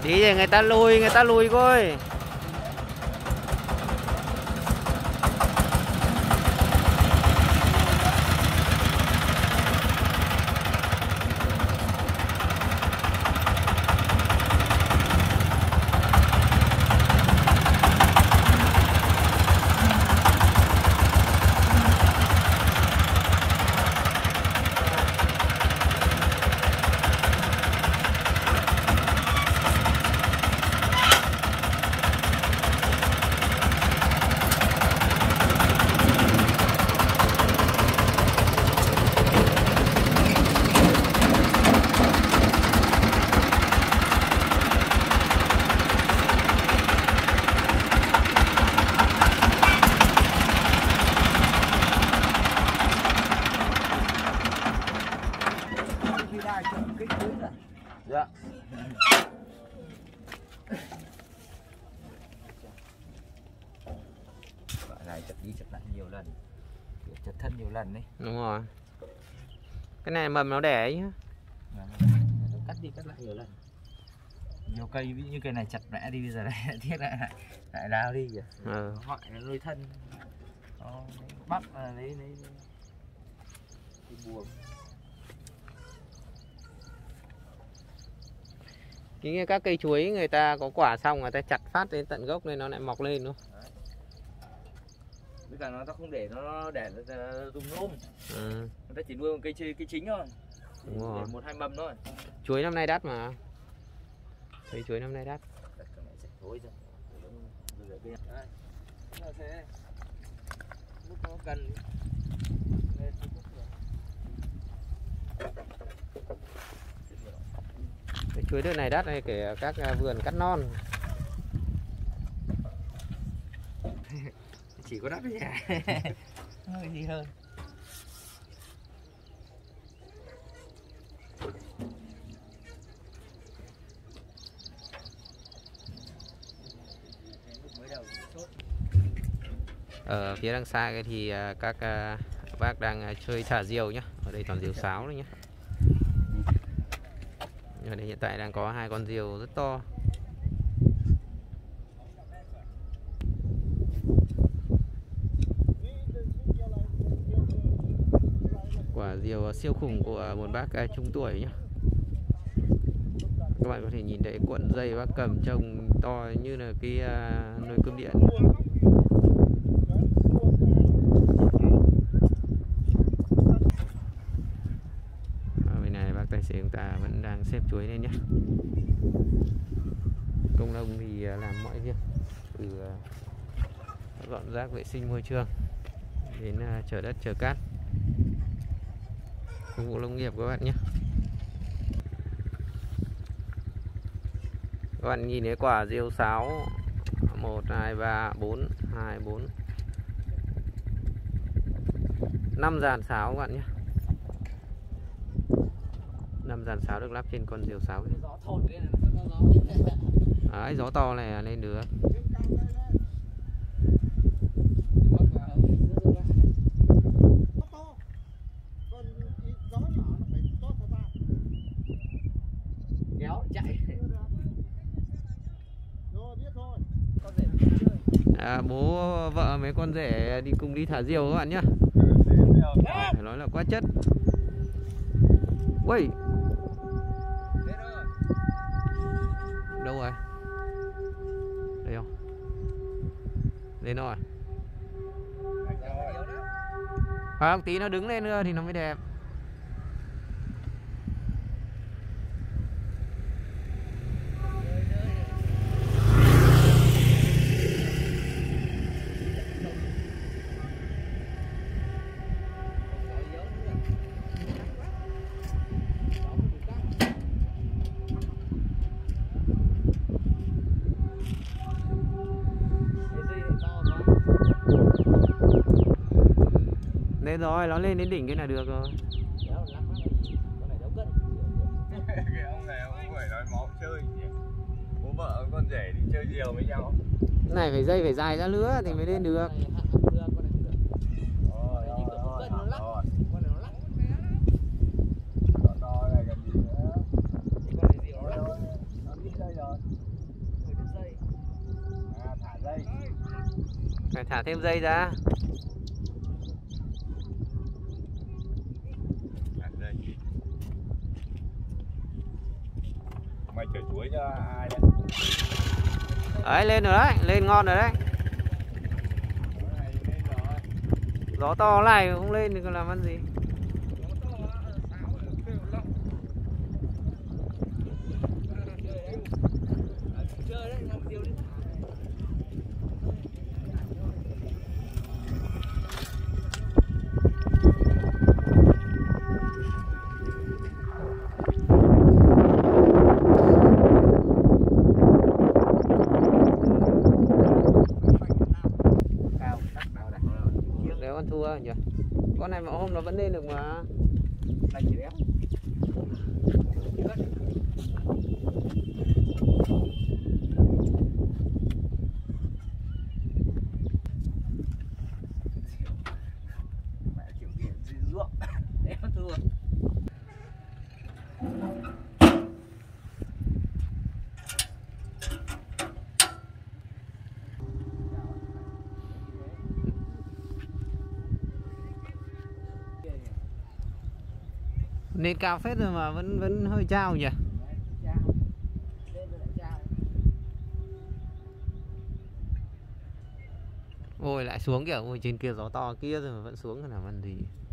Tí để người ta lùi coi. Dạ. Quả này chặt đi chặt lại nhiều lần, chặt thân nhiều lần đấy. Đúng rồi. Cái này mầm nó đẻ ấy. Cắt đi cắt lại nhiều lần. Nhiều cây ví dụ như cây này chặt mẹ đi, bây giờ lại thiết lại đào đi kìa. Họ nó nuôi thân. Nó bắt lấy buồng. Chính các cây chuối người ta có quả xong người ta chặt phát đến tận gốc nên nó lại mọc lên đúng không? Với cả nó không để nó để dùng nôm. Người ta chỉ nuôi một cây chính thôi. Đúng rồi. Để 1-2 mầm thôi. Chuối năm nay đắt mà. Cây chuối năm nay đắt. Lúc nó cần. Cái chuối đợt này đắt này, kể các vườn cắt non. Chỉ có đắt thôi nhỉ. Hơi gì hơn. Ở phía đằng xa cái thì các bác đang chơi thả diều nhá. Ở đây toàn diều sáo đấy nhá. Ở đây hiện tại đang có 2 con diều rất to. Quả diều siêu khủng của một bác trung tuổi nhá. Các bạn có thể nhìn thấy cuộn dây bác cầm trông to như là cái nồi cơm điện. Ở bên này bác tài xế chúng ta vẫn đang xếp chuối lên nhé. Công nông thì làm mọi việc từ dọn rác vệ sinh môi trường đến chở đất chở cát phục vụ nông nghiệp các bạn nhé. Các bạn nhìn thấy quả diều sáo 1, 2, 3, 4, 2, 4 5 dàn sáo các bạn nhé. 5 dàn sáo được lắp trên con diều sáo. Đấy, gió to này lên được. Bố vợ mấy con rể đi cùng đi thả diều các bạn nhá. Phải nói là quá chất. Ui, đâu rồi? Đây không? Lên rồi. Phải không? Tí nó đứng lên nữa thì nó mới đẹp. Lên rồi, nó lên đến đỉnh cái là được rồi. Cái ông này ông phải nói máu chơi nhỉ. Bố vợ con rể đi chơi diều với nhau. Cái này phải dây phải dài ra nữa thì mới lên được. đây. Phải thả thêm dây ra. Đây. Mày chở chuối cho ai đấy? Đấy, lên rồi đấy, lên ngon rồi đấy. Gió to này không lên thì còn làm ăn gì. Đéo con thua nhỉ. Con này mà hôm nó vẫn lên được mà. Này chỉ đéo. Mẹ kiểu biển dư ruộng. Đéo thua. Lên cao phết rồi mà vẫn hơi trao nhỉ. Ôi lại xuống kìa, ôi trên kia gió to kia rồi mà vẫn xuống, cái nào ăn gì.